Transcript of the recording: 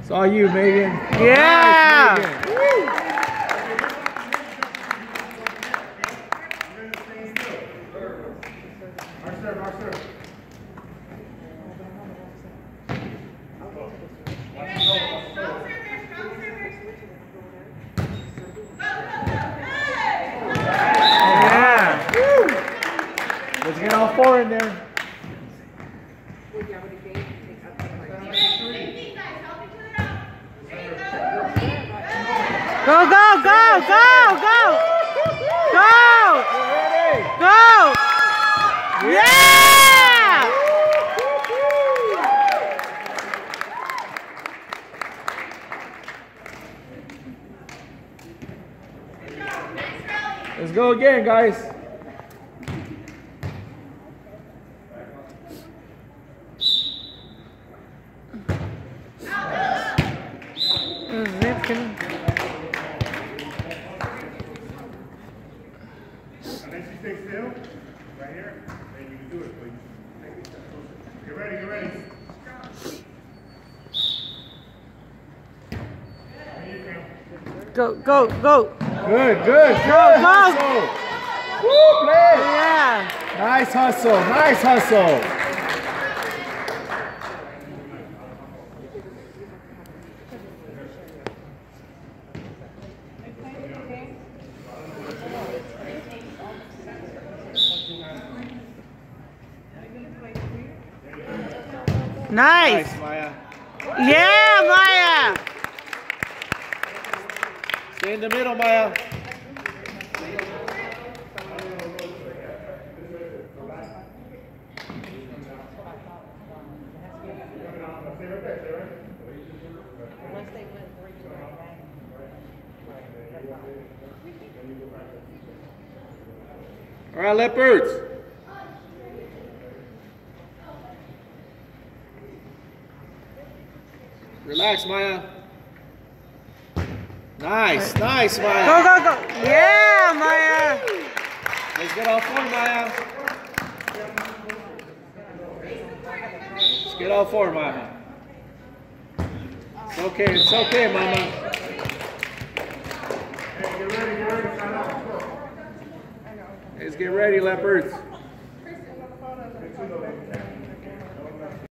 It's all you, Megan. Yeah! Nice, Megan. Yeah! Let's get all four in there. Go, go, go, go, go! Go! Go! Yeah! Let's go again, guys. Unless you stay still, right here, then you can do it, please. Get ready, get ready. Go, go, go! Good, good, Go, good. go! Woo, play. Yeah! Nice hustle, nice hustle. Nice! Nice, Maya. Yeah, Maya! Stay in the middle, Maya. All right, Leopards. Relax, Maya. Nice, nice, Maya. Go, go, go! Yeah, Maya! Let's get all four, Maya. Let's get all four, Maya. It's okay, Mama. Hey, get ready, sign up. Let's get ready, Leopards.